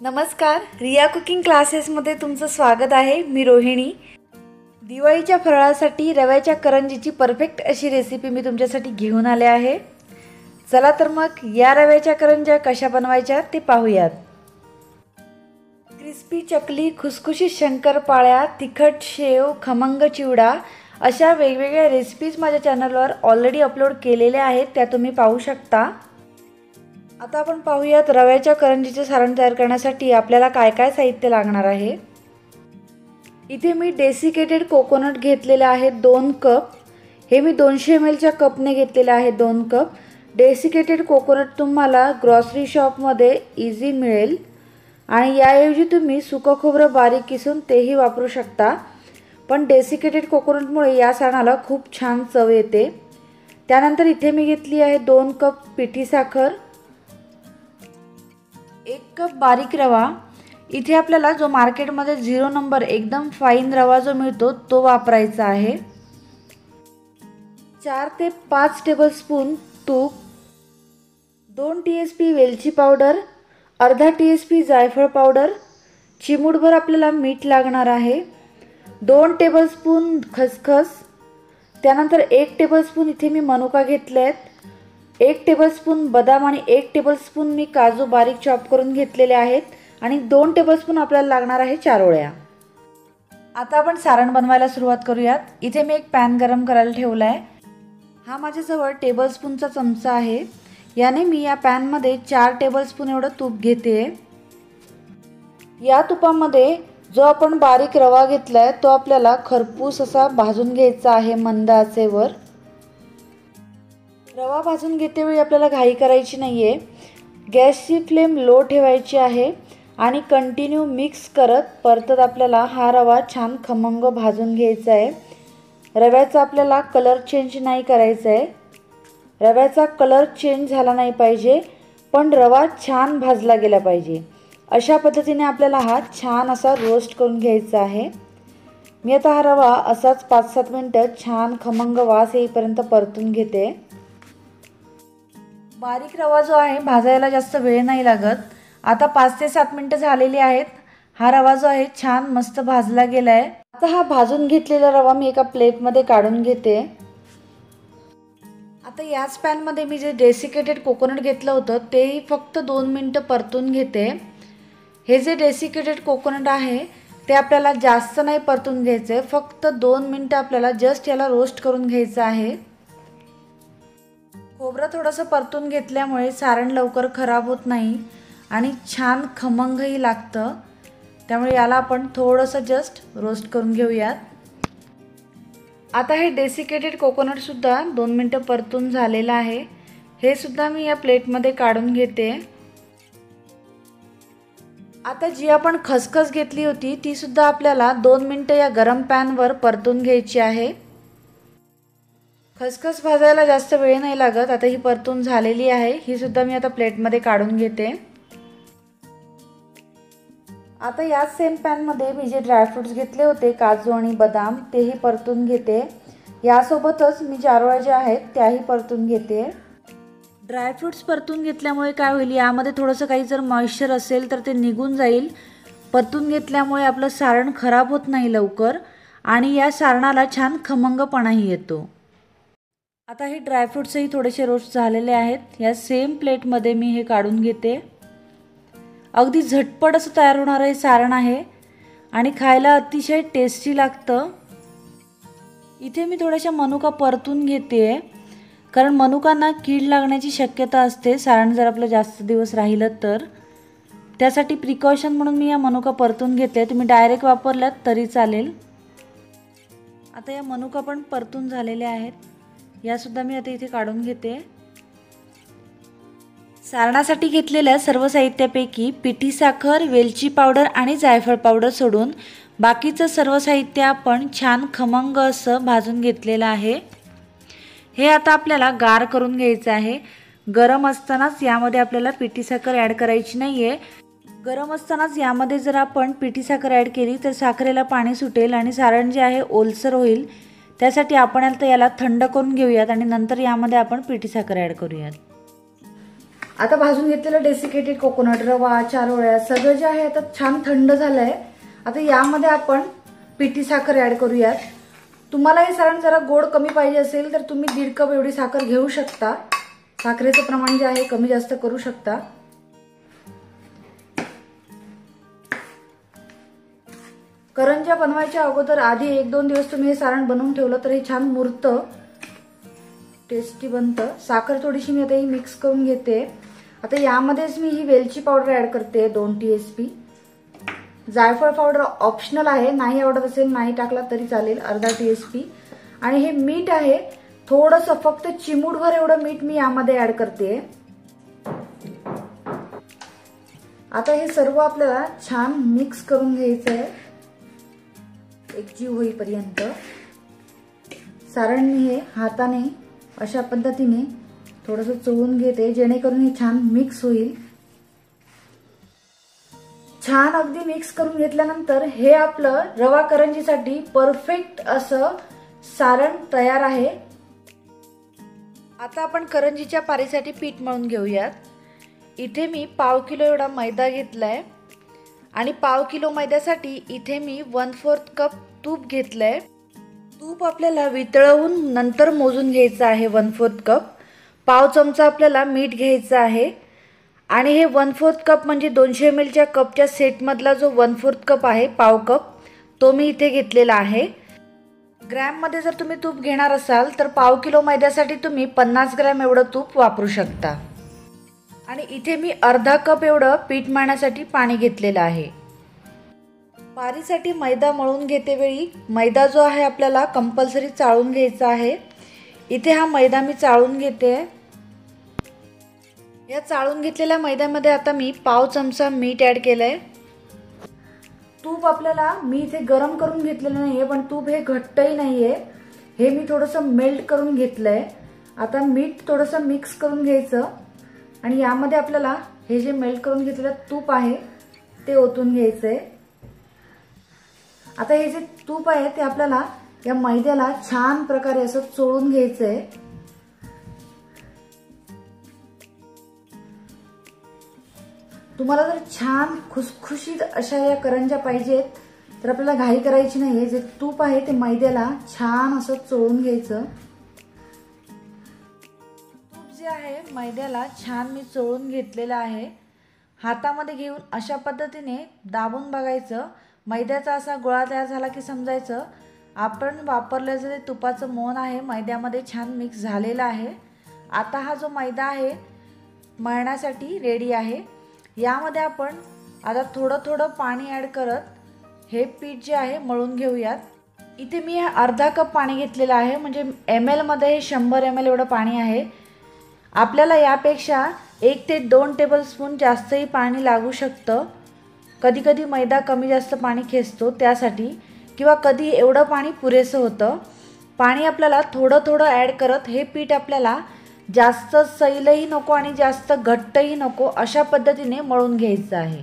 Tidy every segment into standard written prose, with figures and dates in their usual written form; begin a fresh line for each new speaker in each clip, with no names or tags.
नमस्कार, रिया कुकिंग क्लासेसमध्ये तुमचं स्वागत आहे। मी रोहिणी। दिवाळीच्या फराळासाठी रव्याच्या करंजीची परफेक्ट अशी रेसिपी मी तुमच्यासाठी घेऊन आले आहे। चला तर मग या रव्याच्या करंज्या कशा बनवायच्या ते पाहूयात। क्रिस्पी चकली, खुसखुशीत शंकरपाळ्या, तिखट शेव, खमंग चिवडा अशा वेगवेगळ्या रेसिपीज माझ्या चॅनलवर ऑलरेडी अपलोड केलेल्या आहेत, त्या तुम्ही पाहू शकता। आता आपण पाहूयात रव्याच्या करंजीचे सारण तयार करण्यासाठी आपल्याला काय काय साहित्य लागणार आहे। इथे मी डेसिकेटेड कोकोनट घेतलेले आहे 2 कप। हे मी 200 ml च्या कपने घेतलेले आहे 2 कप। डेसिकेटेड कोकोनट तुम्हाला ग्रोसरी शॉपमध्ये इझी मिळेल आणि याऐवजी तुम्ही सुकं खोबरं बारीक किसून तेही वापरू शकता, पण डेसिकेटेड कोकोनटमुळे या सारणाला खूप छान चव येते। त्यानंतर इथे मी घेतली आहे 2 कप पिठी साखर, 1 कप बारीक रवा। इथे आपल्याला जो मार्केटमध्ये 0 नंबर एकदम फाईन रवा जो मिळतो तो वापरायचा आहे। 4 ते 5 टेबलस्पून तूप, 2 TSP वेलची पावडर, अर्धा TSP जायफळ पावडर, चिमूटभर आपल्याला मीठ लागणार आहे, 2 टेबलस्पून खसखस, त्यानंतर 1 टेबलस्पून इथे मी मनुका घेतले आहेत, 1 टेबलस्पून बदाम आणि 1 टेबलस्पून मी काजू बारीक चॉप करून घेतलेले आहेत आणि 2 टेबलस्पून आपल्याला लागणार आहे चारोळ्या। आता आपण सारण बनवायला सुरुवात करूयात। इथे मी एक पॅन गरम करायला ठेवला आहे। हा माझ्याजवळ टेबलस्पूनचा चमचा आहे। याने मी या पॅनमध्ये 4 टेबलस्पून एवढं तूप घेते। या तुपामध्ये जो आपण बारीक रवा घेतलाय तो आपल्याला खरपूस असा भाजून घ्यायचा आहे मंद आचेवर। रवा भाजून घेतेवेळी आपल्याला घाई करायची नाहीये। गॅसची फ्लेम लो ठेवायची आहे आणि कंटिन्यू मिक्स करत परतत आपल्याला हा रवा छान खमंग भाजून घ्यायचा आहे। रव्याचा आपल्याला कलर चेंज नाही करायचा आहे। रव्याचा कलर चेंज झाला नाही पाहिजे, पण रवा छान भाजला गेला पाहिजे। अशा पद्धतीने आपल्याला हा छान असा रोस्ट करून घ्यायचा आहे। मी आता हा रवा असाच 5-7 मिनिटं छान खमंग वास येईपर्यंत परतून घेते। बारीक रवा जो आहे भाजायला जास्त वेळ नाही लागत। आता 5 ते 7 मिनिटं झालेली आहेत। हा रवा जो आहे छान मस्त भाजला गेला आहे। आता हा भाजून घेतलेला रवा मी एका प्लेटमध्ये काढून घेते। आता याच पॅनमध्ये मी जे डेसिकेटेड कोकोनट घेतलं होतं तेही फक्त 2 मिनिटं परतून घेते। हे जे डेसिकेटेड कोकोनट आहे ते आपल्याला जास्त नाही परतून घ्यायचे, फक्त 2 मिनिटं आपल्याला जस्ट याला रोस्ट करून घ्यायचं आहे। खोबरं थोडंसं परतून घेतल्यामुळे सारण लवकर खराब होत नाही आणि छान खमंगही लागतं, त्यामुळे याला आपण थोडंसं जस्ट रोस्ट करून घेऊयात। आता हे डेसिकेटेड कोकोनट सुद्धा 2 मिनिटं परतून झालेलं आहे। हे सुद्धा मी या प्लेटमध्ये काढून घेते। आता जी आपण खसखस घेतली होती ती सुद्धा आपल्याला 2 मिनिटं या गरम पॅनवर परतून घ्यायची आहे। खसखस भाजायला जास्त वेळ नाही लागत। आता ही परतून झालेली आहे। ही सुद्धा मी आता प्लेटमध्ये काढून घेते। आता याच सेम पॅनमध्ये मी जे ड्रायफ्रुट्स घेतले होते काजू आणि बदाम तेही परतून घेते। यासोबतच मी चारोळ्या ज्या आहेत त्याही परतून घेते। ड्रायफ्रुट्स परतून घेतल्यामुळे काय होईल, यामध्ये थोडंसं काही जर मॉइश्चर असेल तर ते निघून जाईल। परतून घेतल्यामुळे आपलं सारण खराब होत नाही लवकर आणि या सारणाला छान खमंगपणाही येतो। आता हे ड्रायफ्रुट्सही थोडेसे रोस्ट झालेले आहेत। या सेम प्लेटमध्ये मी हे काढून घेते। अगदी झटपट असं तयार होणारं हे सारण आहे आणि खायला अतिशय टेस्टी लागतं। इथे मी थोड्याशा मनुका परतून घेते, कारण मनुकांना कीड लागण्याची शक्यता असते सारण जर आपलं जास्त दिवस राहिलं तर। त्यासाठी प्रिकॉशन म्हणून मी या मनुका परतून घेते। तुम्ही डायरेक्ट वापरल्यात तरी चालेल। आता या मनुका पण परतून झालेल्या आहेत। यासुद्धा मी आता इथे काढून घेते। सारणासाठी घेतलेल्या सर्व साहित्यापैकी पिठी साखर, वेलची पावडर आणि जायफळ पावडर सोडून बाकीचं सर्व साहित्य आपण छान खमंग असं भाजून घेतलेलं आहे। हे आता आपल्याला गार करून घ्यायचं आहे। गरम असतानाच यामध्ये आपल्याला पिठी साखर ॲड करायची नाही आहे। गरम असतानाच यामध्ये जर आपण पिठी साखर ॲड केली तर साखरेला पाणी सुटेल आणि सारण जे आहे ओलसर होईल। त्यासाठी आपण आता याला थंड करून घेऊयात आणि नंतर यामध्ये आपण पिठी साखर ॲड करूयात। आता भाजून घेतलेलं डेसिकेटेड कोकोनट, रवा, चारोळ्या सगळं जे आहे आता छान थंड झालंय. आता यामध्ये आपण पिठी साखर ऍड करूयात. तुम्हाला हे सारण जरा गोड कमी पाहिजे असेल तर तुम्ही 1.5 कप एवढी साखर घेऊ शकता. साखरेचं प्रमाण जे आहे कमी जास्त करू शकता. करंज्या बनवायच्या अगोदर आधी 1-2 दिवस तुम्ही हे सारण बनवून ठेवलं तर हे छान मुरतं, टेस्टी बनतं. साखर थोडीशी मी आता ही मिक्स करून घेते. आता यामध्येच मी ही वेलची पावडर ऍड करते 2 TSP. जायफळ पावडर ऑप्शनल आहे, नाही आवडत असेल नाही टाकला तरी चालेल, अर्धा TSP. आणि हे मीठ आहे थोडंसं, फक्त चिमूटभर एवढं मीठ मी यामध्ये ऍड करते. आता हे सर्व आपल्याला छान मिक्स करून घ्यायचं आहे एकजीव होईपर्यंत. सारण मी हे हाताने अशा पद्धतीने थोडंसं चोळून घेते जेणेकरून हे छान मिक्स होईल. छान अगदी मिक्स करून घेतल्यानंतर हे आपलं रवा करंजीसाठी परफेक्ट असं सारण तयार आहे. आता आपण करंजीच्या पारीसाठी पीठ मळून घेऊयात. इथे मी 1/2 किलो एवढा मैदा घेतलाय आणि 1/2 किलो मैद्यासाठी इथे मी 1/4 कप तूप घेतलंय. तूप आपल्याला वितळवून नंतर मोजून घ्यायचं आहे 1/4 कप. 1/2 चमचा आपल्याला मीठ घ्यायचं आहे आणि हे 1/4 कप म्हणजे 200 ml च्या कपच्या सेटमधला जो 1/4 कप आहे 1/2 कप तो मी इथे घेतलेला आहे. ग्रॅममध्ये जर तुम्ही तूप घेणार असाल तर 1/2 किलो मैद्यासाठी तुम्ही 50 ग्रॅम एवढं तूप वापरू शकता. आणि इथे मी अर्धा कप एवढं पीठ मळण्यासाठी पाणी घेतलेलं आहे. पारीसाठी मैदा मळून घेते वेळी मैदा जो आहे आपल्याला कंपल्सरी चाळून घ्यायचा आहे. इथे हा मैदा मी चाळून घेते. या चाळून घेतलेल्या मैद्यामध्ये आता मी 1/2 चमचा मीठ ऍड केलंय. तूप आपल्याला मी इथे गरम करून घेतलेलं नाहीये, पण तूप हे घट्टही नाहीये, हे मी थोडंसं मेल्ट करून घेतलंय. आता मीठ थोडंसं मिक्स करून घ्यायचं आणि यामध्ये आपल्याला हे जे मेल्ट करून घेतलेलं तूप आहे ते ओतून घ्यायचंय. आता हे जे तूप आहे ते आपल्याला या मैद्याला छान प्रकारे असं चोळून घ्यायचंय. तुम्हाला जर छान खुसखुशीत अशा या करंज्या पाहिजेत तर आपल्याला घाई करायची नाहीये. जे तूप आहे ते मैद्याला छान असं चोळून घ्यायचं. तूप जे आहे मैद्याला छान मी चोळून घेतलेलं आहे. हातामध्ये घेऊन अशा पद्धतीने दाबून बघायचं. मैद्याचा असा गोळा तयार झाला की समजायचं आपण वापरलेलं जे तुपाचं मोहन आहे मैद्यामध्ये छान मिक्स झालेलं आहे. आता हा जो मैदा आहे मळण्यासाठी रेडी आहे. यामध्ये आपण आता थोडं थोडं पाणी ऍड करत हे पीठ जे आहे मळून घेऊयात. इथे मी अर्धा कप पाणी घेतलेलं आहे, म्हणजे ml मध्ये 100 ml एवढं पाणी आहे. आपल्याला यापेक्षा 1 ते 2 टेबलस्पून जास्तही पाणी लागू शकतं. कधी कधी मैदा कमी जास्त पाणी खेचतो त्यासाठी, किंवा कधी एवढं पाणी पुरेसं होतं. पाणी आपल्याला थोडं थोडं ऍड करत हे पीठ आपल्याला जास्त सैलही नको आणि जास्त घट्टही नको अशा पद्धतीने मळून घ्यायचं आहे.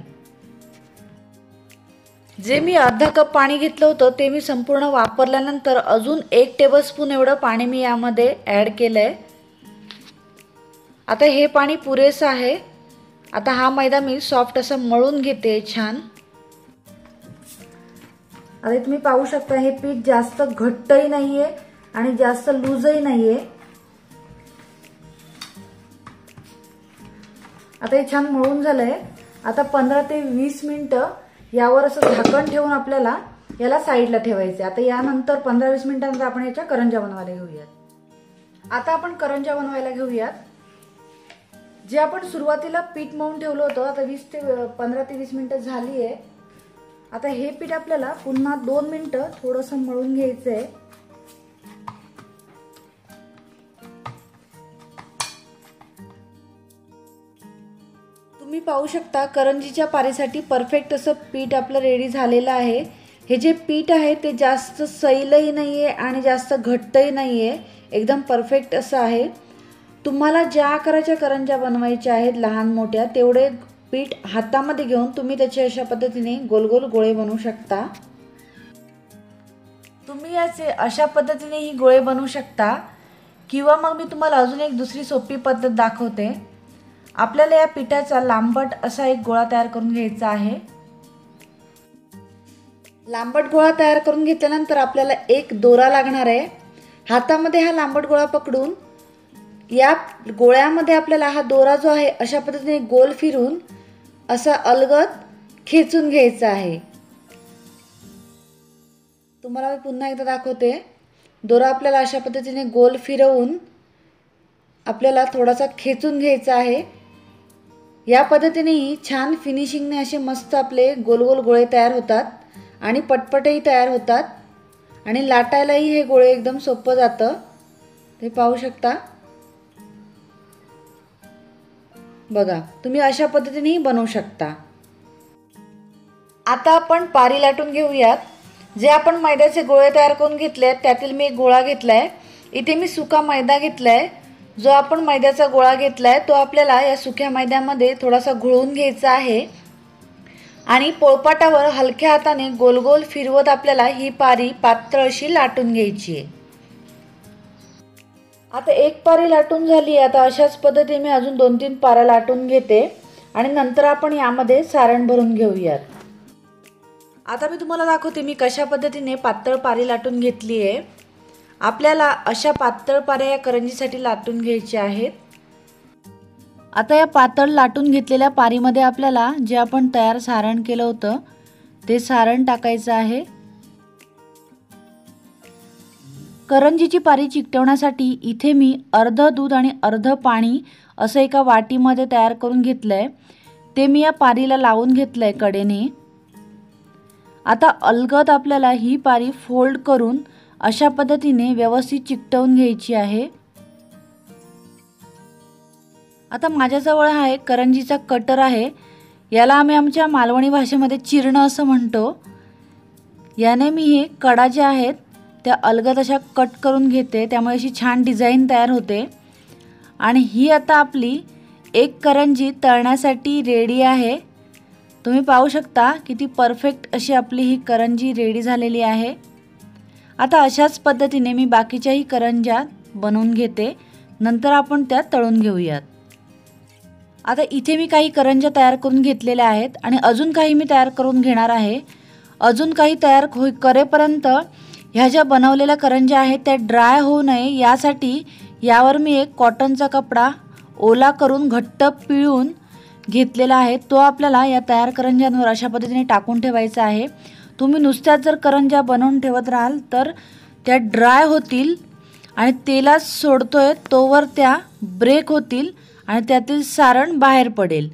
जे मी अर्धा कप पाणी घेतलं होतं ते मी संपूर्ण वापरल्यानंतर अजून 1 टेबलस्पून एवढं पाणी मी यामध्ये ऍड केलंय. आता हे पाणी पुरेसं आहे. आता हा मैदा मी सॉफ्ट असा मळून घेते छान. आता तुम्ही पाहू शकता हे पीठ जास्त घट्टही नाहीये आणि जास्त लूजही नाहीये. आता हे छान मळून झालंय. आता 15 ते 20 मिनिटं यावर असं झाकण ठेवून आपल्याला याला साईडला ठेवायचे. आता यानंतर 15-20 मिनिटांनंतर आपण याच्या करंज्या बनवायला घेऊयात. आता आपण करंज्या बनवायला घेऊयात. जे आपण सुरुवातीला पीठ मळून ठेवलं होतं आता 15 ते 20 मिनिटं झाली आहे. आता हे पीठ आपल्याला पुन्हा 2 मिनिटं थोडंसं मळून घ्यायचंय. तुम्ही पाहू शकता करंजीच्या पारीसाठी परफेक्ट असं पीठ आपलं रेडी झालेलं आहे. हे जे पीठ आहे ते जास्त सैलही नाहीये आणि जास्त घट्टही नाहीये, एकदम परफेक्ट असं आहे. तुम्हाला ज्या आकाराच्या करंज्या बनवायच्या आहेत लहान मोठ्या तेवढे पीठ हातामध्ये घेऊन तुम्ही त्याचे अशा पद्धतीने गोल गोल गोळे बनवू शकता. तुम्ही याचे अशा पद्धतीने ही गोळे बनवू शकता, किंवा मग मी तुम्हाला अजून एक दुसरी सोपी पद्धत दाखवते. आपल्याला या पिठाचा लांबट असा एक गोळा तयार करून घ्यायचा आहे। लांबट गोळा तयार करून घेतल्यानंतर आपल्याला एक दोरा लागणार आहे। हातामध्ये हा लांबट गोळा पकडून या गोळ्यामध्ये आपल्याला हा दोरा जो आहे अशा पद्धतीने गोल फिरून असा अलगद खेचून घ्यायचा आहे। तुम्हाला मी पुन्हा एकदा दाखवते। दोरा आपल्याला अशा पद्धतीने गोल फिरवून आपल्याला थोडासा खेचून घ्यायचा आहे। या पद्धतीने छान फिनिशिंगने असे मस्त आपले गोल गोल गोळे तयार होतात आणि पटपटही तयार होतात आणि लाटायलाही हे गोळे एकदम सोपं जातं। ते पाहू शकता। बघा, तुम्ही अशा पद्धतीनेही बनवू शकता। आता आपण पारी लाटून घेऊयात। जे आपण मैद्याचे गोळे तयार करून घेतले त्यातील मी एक गोळा घेतलाय। इथे मी सुका मैदा घेतलाय। जो आपण मैद्याचा गोळा घेतलाय तो आपल्याला या सुक्या मैद्यामध्ये थोडासा घोळून घ्यायचा आहे आणि पोळपाटावर हलक्या हाताने गोल गोल फिरवत आपल्याला ही पारी पातळ अशी लाटून घ्यायची आहे। आता एक पारी लाटून झाली। आता अशाच पद्धतीने मी अजून 2-3 पाऱ्या लाटून घेते आणि नंतर आपण यामध्ये सारण भरून घेऊयात। आता मी तुम्हाला दाखवते मी कशा पद्धतीने पातळ पारी लाटून घेतली आहे। आपल्याला अशा पातळ पाऱ्या या करंजीसाठी लाटून घ्यायच्या आहेत। आता या पातळ लाटून घेतलेल्या पारीमध्ये आपल्याला जे आपण तयार सारण केलं होतं ते सारण टाकायचं आहे। करंजीची पारी चिकटवण्यासाठी इथे मी अर्ध दूध आणि अर्ध पाणी असं एका वाटीमध्ये तयार करून घेतलंय। ते मी या पारीला लावून घेतलंय कडेने। आता अलगद आपल्याला ही पारी फोल्ड करून अशा पद्धतीने व्यवस्थित चिकटवून घ्यायची आहे। आता माझ्याजवळ हा एक करंजीचा कटर आहे। याला आम्ही आमच्या मालवणी भाषेमध्ये चिरणं असं म्हणतो। याने मी हे कडा जे आहेत त्या अलगद अशा कट करून घेते, त्यामुळे अशी छान डिझाईन तयार होते। आणि ही आता आपली एक करंजी तळण्यासाठी रेडी आहे। तुम्ही पाहू शकता किती परफेक्ट अशी आपली ही करंजी रेडी झालेली आहे। आता अशाच पद्धतीने मी बाकीच्याही करंज्या बनवून घेते, नंतर आपण त्या तळून घेऊयात। आता इथे मी काही करंज्या तयार करून घेतलेल्या आहेत आणि अजून काही मी तयार करून घेणार आहे। अजून काही तयार करेपर्यंत ह्या ज्या बनवलेल्या करंज्या आहेत त्या ड्राय होऊ नये यासाठी यावर मी एक कॉटनचा कपडा ओला करून घट्ट पिळून घेतलेला आहे। तो आपल्याला या तयार करंज्यांवर अशा पद्धतीने टाकून ठेवायचा आहे। तुम्ही नुसत्याच जर करंज्या बनवून ठेवत राहाल तर त्या ड्राय होतील आणि तेलात सोडतोय तोवर त्या ब्रेक होतील आणि त्यातील सारण बाहेर पडेल।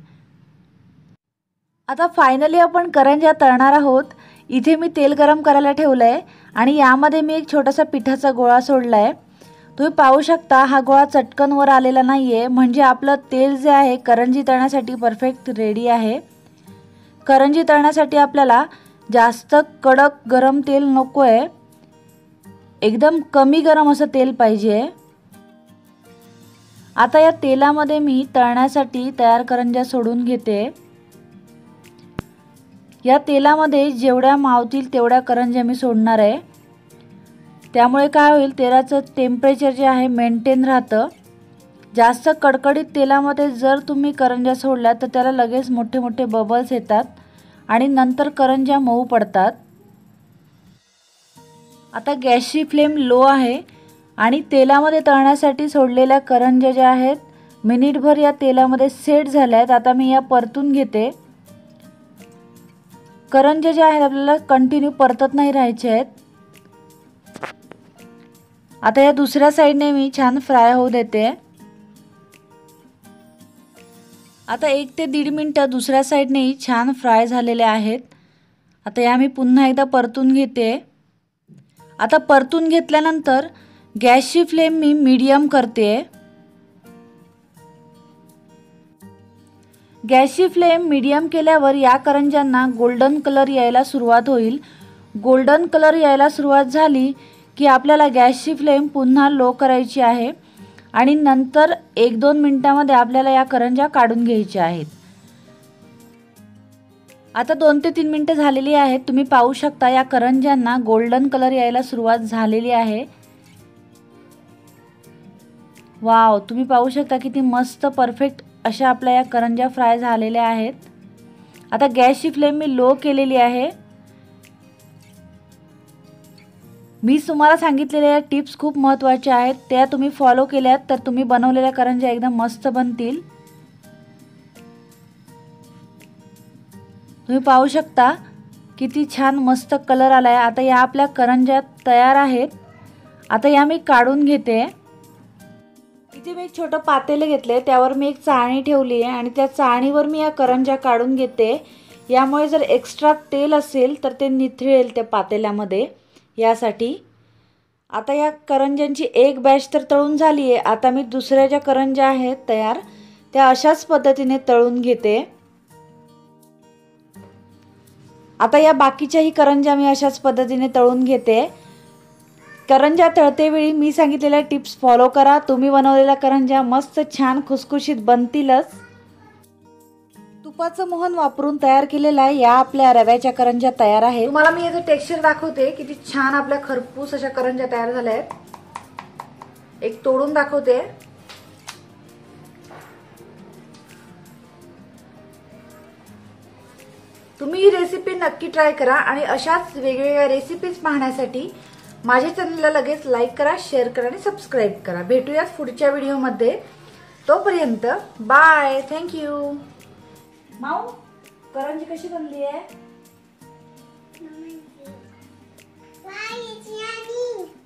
आता फायनली आपण करंज्या तळणार आहोत। इथे मी तेल गरम करायला ठेवलंय आणि यामध्ये मी एक छोटासा पिठाचा गोळा सोडलाय। तुम्ही पाहू शकता हा गोळा चटकन वर आलेला नाहीये, म्हणजे आपलं तेल जे आहे करंजी तळण्यासाठी परफेक्ट रेडी आहे। करंजी तळण्यासाठी आपल्याला जास्त कडक गरम तेल नकोय, एकदम कमी गरम असं तेल पाहिजे। आता या तेलामध्ये मी तळण्यासाठी तयार करंज्या सोडून घेते। या तेलामध्ये जेवढ्या मावतील तेवढ्या करंज्या मी सोडणार आहे। त्यामुळे काय होईल, तेलाचं टेम्परेचर जे आहे मेंटेन राहतं। जास्त कडकडीत तेलामध्ये जर तुम्ही करंज्या सोडल्या तर त्याला लगेच मोठे मोठे बबल्स येतात आणि नंतर करंज्या मऊ पडतात। आता गॅसची फ्लेम लो आहे आणि तेलामध्ये तळण्यासाठी सोडलेल्या करंज्या ज्या आहेत मिनिटभर या तेलामध्ये सेट झाल्या आहेत। आता मी या परतून घेते। करंज्या ज्या आहेत आपल्याला कंटिन्यू परतत नाही राहायचे आहेत। आता या दुसऱ्या साइडने मी छान फ्राय होऊ देते। आता 1 ते 1.5 मिनिटं दुसऱ्या साइडनेही छान फ्राय झालेले आहेत। आता या मी पुन्हा एकदा परतून घेते। आता परतून घेतल्यानंतर गॅसची फ्लेम मी मीडियम करते। गॅसची फ्लेम मीडियम केल्यावर या करंज्यांना गोल्डन कलर यायला सुरुवात होईल। गोल्डन कलर यायला सुरुवात झाली की आपल्याला गॅसची फ्लेम पुन्हा लो करायची आहे आणि नंतर 1-2 मिनिटांमध्ये आपल्याला या करंज्या काढून घ्यायच्या आहेत। आता 2 ते 3 मिनिटं झालेली आहेत। तुम्ही पाहू शकता या करंज्यांना गोल्डन कलर यायला सुरुवात झालेली आहे। वाव, तुम्ही पाहू शकता किती मस्त परफेक्ट अशा आपल्या या करंज्या फ्राय झालेल्या आहेत. आता गॅसची फ्लेम मी लो केलेली आहे. मी तुम्हाला सांगितलेल्या टिप्स खूप महत्त्वाच्या आहेत, त्या तुम्ही फॉलो केल्यात तर तुम्ही बनवलेल्या करंज्या एकदम मस्त बनतील. तुम्ही पाहू शकता किती छान मस्त कलर आलाय. आता या आपल्या करंज्या तयार आहेत. आता या मी काढून घेते. इथे मी एक छोटं पातेलं घेतले, त्यावर मी एक चाळणी ठेवली आहे आणि त्या चाळणीवर मी या करंज्या काढून घेते. यामुळे जर एक्स्ट्रा तेल असेल तर ते निथळेल त्या पातेल्यामध्ये, यासाठी. आता या करंज्यांची एक बॅच तर तळून झाली आहे. आता मी दुसऱ्या ज्या करंज्या आहेत तयार, त्या अशाच पद्धतीने तळून घेते. आता या बाकीच्याही करंज्या मी अशाच पद्धतीने तळून घेते. करंज्या तळतेवेळी मी सांगितलेल्या टिप्स फॉलो करा. तुम्ही बनवलेल्या करंज्या मस्त छान खुसखुशीत बनतीलच. तुपाचं मोहन वापरून तयार केलेला या आपल्या रव्याच्या करंज्या तयार आहेत. तुम्हाला मी याचं टेक्स्चर दाखवते, किती छान आपल्या खरपूस अशा करंज्या तयार झाल्या आहेत. एक तोडून दाखवते. तुम्ही ही रेसिपी नक्की ट्राय करा आणि अशाच वेगवेगळ्या रेसिपीज पाहण्यासाठी माझ्या चॅनलला लगेच लाईक करा, शेअर करा आणि सबस्क्राईब करा. भेटूयात पुढच्या व्हिडिओमध्ये. तोपर्यंत बाय. थँक्यू. माऊ, करंजी कशी बनली आहे?